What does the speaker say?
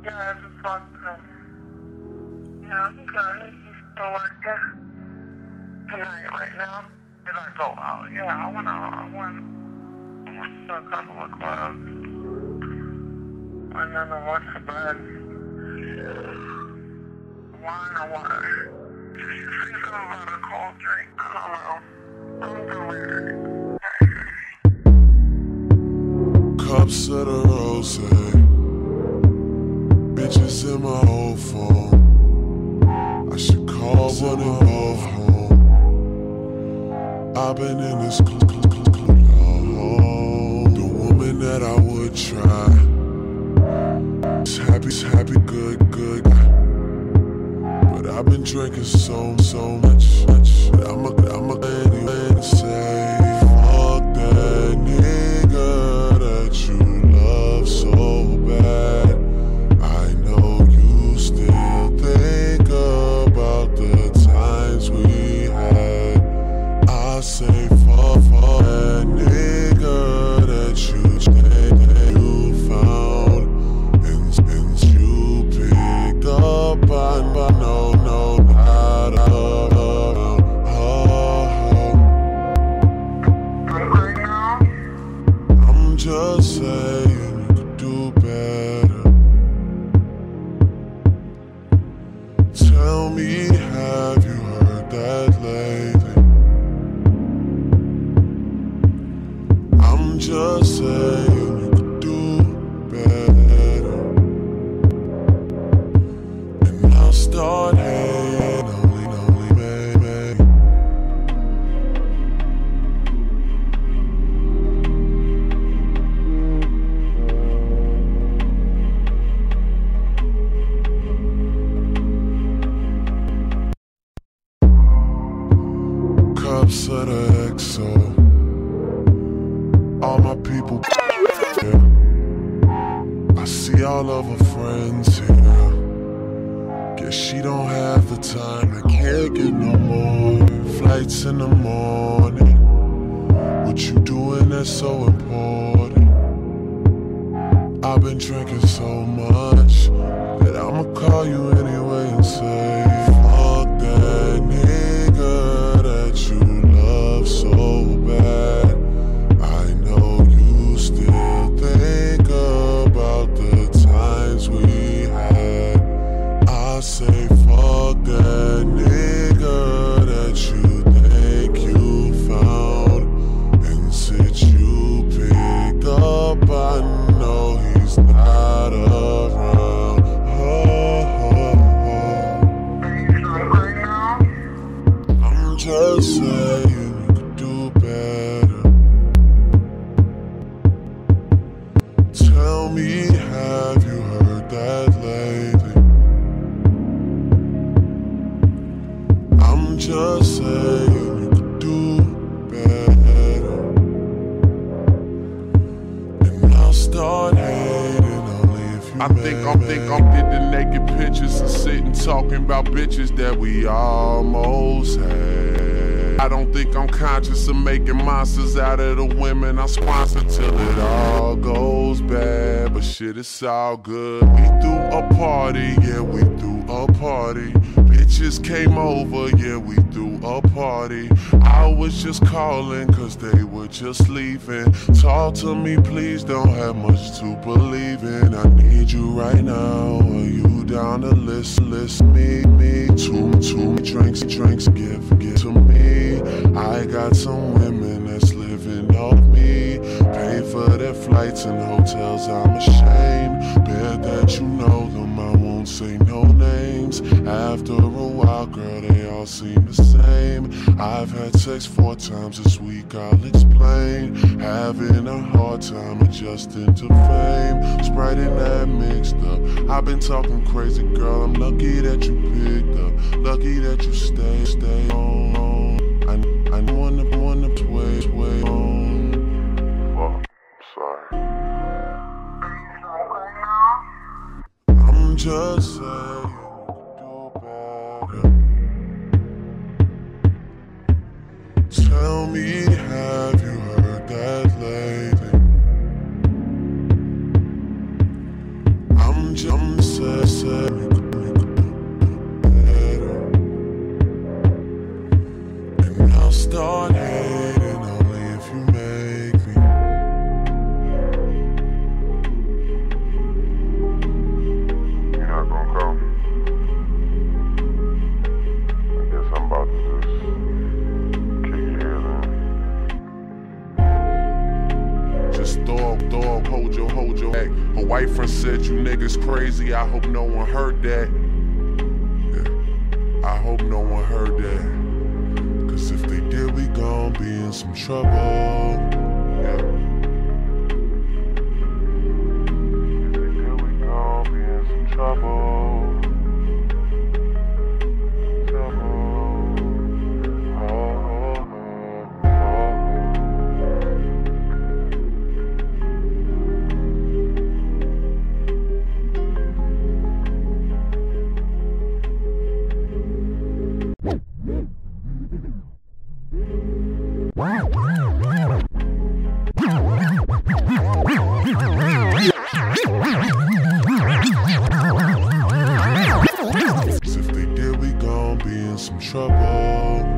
Yeah, I just talked to him. Yeah, I'm good. He's still working tonight right now. Did I go out? Yeah, I went out. I went to a couple of clubs. And then I went to bed. Wine or water. Did you say something about a cold drink? I don't know. I'm weird. Cups of the rose, bitches in my old phone. I should call one and go home. I've been in this club. The woman that I would try. Happy, good. But I've been drinking so much. That I'm a anyway to say, fuck that nigga that you love so bad. I know you still think about the times we had. I say fuck that nigga that you found, and you picked up. I know how to. I'm just saying you could do better. Tell me, have you heard that lately? I'm just saying you could do better. And I'll start hating only baby. Cups of the XO. All my people here. I see all of her friends here. Guess she don't have the time, I can't get no more flights in the morning. What you doing that's so important? I've been drinking so much that I'ma call you anyway and say, fuck that nigga that you love so bad. I know you still think about the times we had. I say fuck that nigga that you think you found, and since you picked up, I know he's not around. I'm just saying you could do better. Tell me, have you heard that lately? I'm just saying you could do better. And I'll start hating only if you I think I'm getting naked pictures and sitting talking about bitches that we almost had. I don't think I'm conscious of making monsters out of the women I sponsor till it all goes bad. But shit, it's all good. We threw a party, yeah, we threw a party. Bitches came over, yeah, we threw a party. I was just calling cause they were just leaving. Talk to me, please, don't have much to believe in. I need you right now. Are you down to list me? Two drinks, give to me. I got some women that's living off me. Pay for their flights and hotels, I'm ashamed. Bet that you know them, I won't say no names. After a while, girl, they all seem the same. I've had sex 4 times this week, I'll explain. Having a hard time adjusting to fame. Sprite and that mixed up. I've been talking crazy, girl, I'm lucky that you picked up. Lucky that you stay on. I wanna way on. Oh, sorry. I'm just saying you could do better. Tell me, have you heard that lately? I'm just start hating only if you make me. You're not gonna come? I guess I'm about to just kick your head in. Just dog, hold your back. Her white friend said you niggas crazy. I hope no one heard that. Yeah, I hope no one heard that. Cause if they did, we gon' be in some trouble. Yeah. If they did, we gon' be in some trouble. If they did, we gon' be in some trouble.